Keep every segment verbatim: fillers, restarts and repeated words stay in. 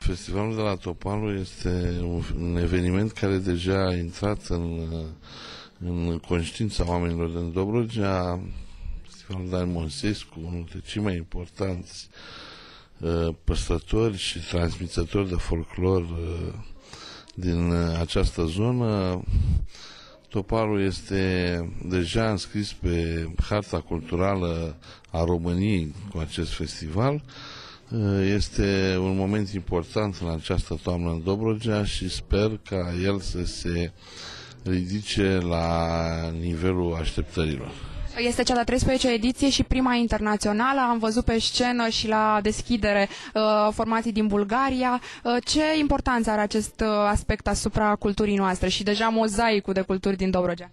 Festivalul de la Topalu este un eveniment care deja a intrat în, în conștiința oamenilor din Dobrogea. Festivalul Dan Monsescu, unul dintre cei mai importanți uh, păstrători și transmițători de folclor uh, din uh, această zonă. Topalu este deja înscris pe harta culturală a României cu acest festival. Este un moment important în această toamnă în Dobrogea și sper ca el să se ridice la nivelul așteptărilor. Este cea de-a treisprezecea ediție și prima internațională. Am văzut pe scenă și la deschidere uh, formații din Bulgaria. Uh, ce importanță are acest uh, aspect asupra culturii noastre și deja mozaicul de culturi din Dobrogea?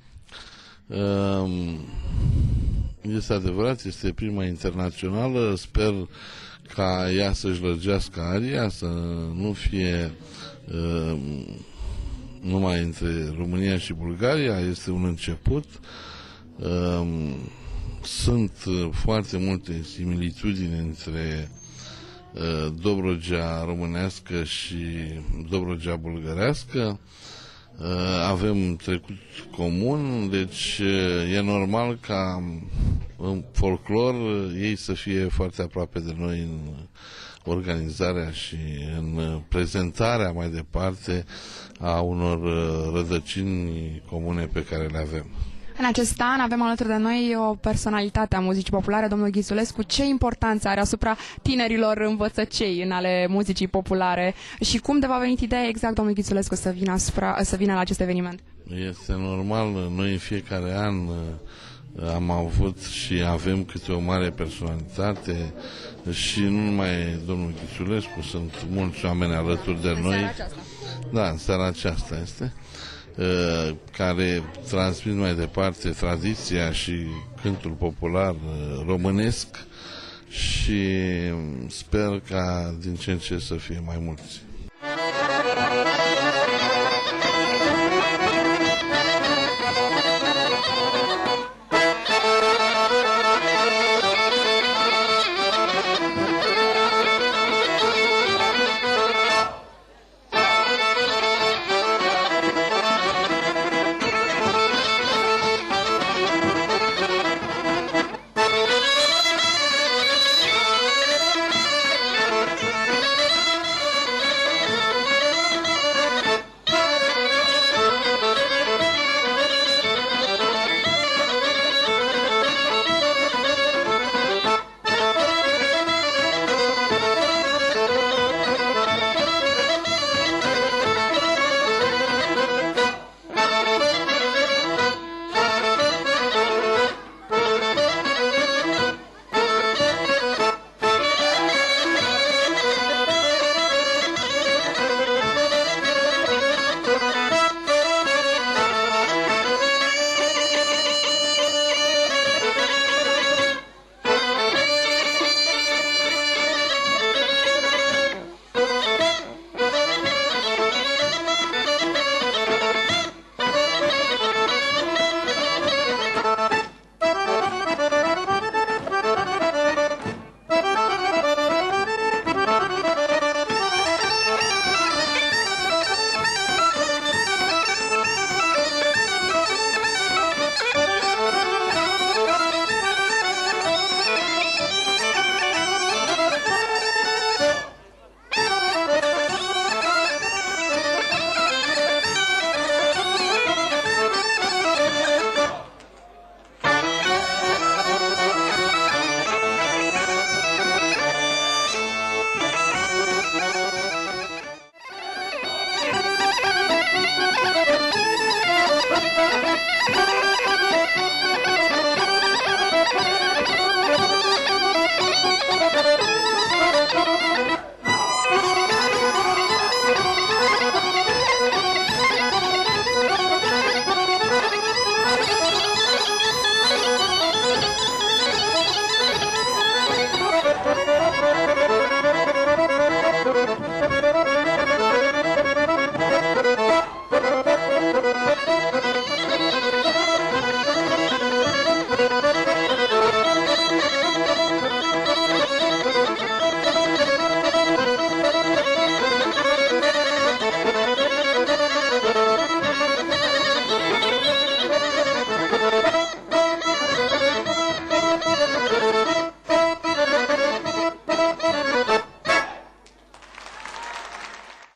Uh, este adevărat, este prima internațională. Sper ca ea să-și lărgească aria, să nu fie uh, numai între România și Bulgaria. Este un început. Uh, sunt foarte multe similitudini între uh, Dobrogea românească și Dobrogea bulgărească. Uh, avem trecut comun, deci uh, e normal ca în folclor ei să fie foarte aproape de noi în organizarea și în prezentarea mai departe a unor rădăcini comune pe care le avem. În acest an avem alături de noi o personalitate a muzicii populare, domnul Ghițulescu. Ce importanță are asupra tinerilor învățăcei în ale muzicii populare și cum de v-a venit ideea exact, domnul Ghițulescu, să vină, asupra, să vină la acest eveniment? Este normal, noi în fiecare an am avut și avem câte o mare personalitate și nu numai domnul Ghițulescu, sunt mulți oameni alături de în noi. Seara aceasta. Da, în seara aceasta este. Care transmit mai departe tradiția și cântul popular românesc și sper ca din ce în ce să fie mai mulți.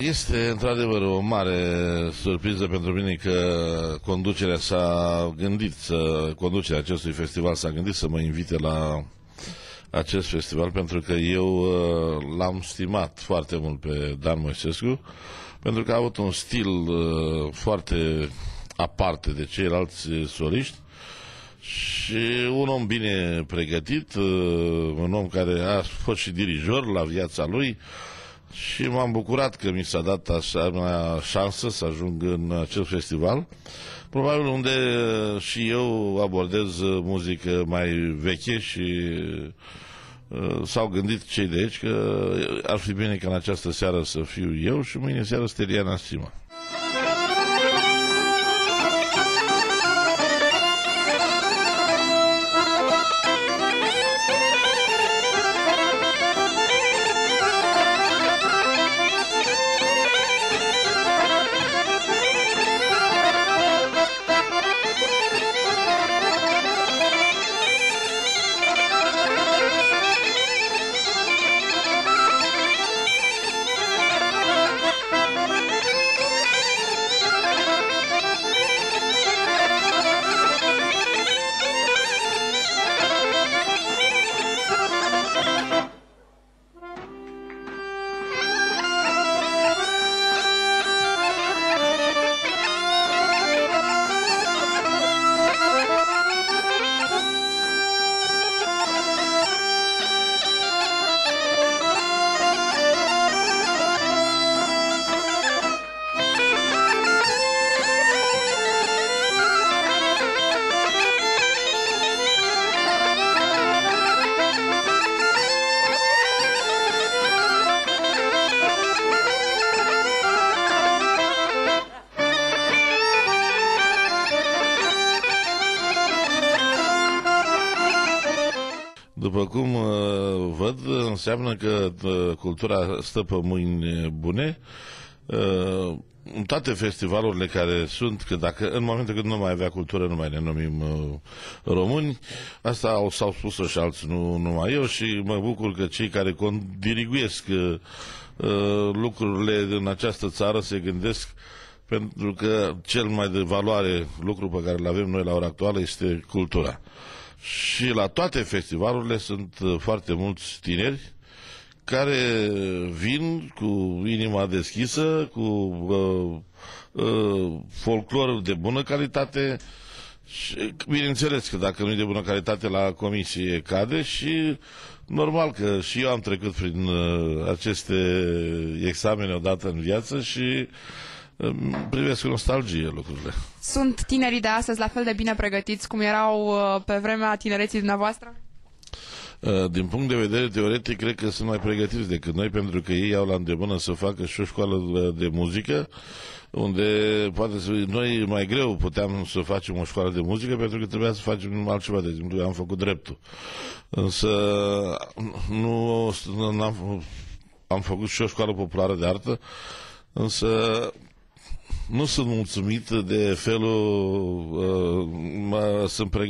Este într-adevăr o mare surpriză pentru mine că conducerea s-a gândit, să, conducerea acestui festival s-a gândit să mă invite la acest festival, pentru că eu l-am stimat foarte mult pe Dan Moisescu, pentru că a avut un stil foarte aparte de ceilalți soliști și un om bine pregătit, un om care a fost și dirijor la viața lui, și m-am bucurat că mi s-a dat așa șansă să ajung în acest festival, probabil unde și eu abordez muzică mai veche și uh, s-au gândit cei de aici că ar fi bine ca în această seară să fiu eu și mâine seară Steliana Sima. După cum uh, văd, înseamnă că uh, cultura stă pe mâini bune. Uh, în toate festivalurile care sunt, că dacă în momentul când nu mai avea cultură, nu mai ne numim uh, români, asta au, s-au spus și alții, nu numai eu, și mă bucur că cei care diriguiesc uh, lucrurile în această țară se gândesc, pentru că cel mai de valoare lucru pe care îl avem noi la ora actuală este cultura. Și la toate festivalurile sunt foarte mulți tineri care vin cu inima deschisă, cu uh, uh, folclor de bună calitate și bineînțeles că dacă nu e de bună calitate la comisie cade, și normal că și eu am trecut prin uh, aceste examene odată în viață și privesc cu nostalgie lucrurile. Sunt tinerii de astăzi la fel de bine pregătiți cum erau pe vremea tinereții dumneavoastră? Din punct de vedere teoretic, cred că sunt mai pregătiți decât noi, pentru că ei au la îndemână să facă și o școală de muzică, unde poate să, noi mai greu puteam să facem o școală de muzică, pentru că trebuia să facem altceva. De exemplu, am făcut dreptul. Însă nu am, am făcut și o școală populară de artă, însă nu sunt mulțumit de felul, uh, mă, sunt pregătit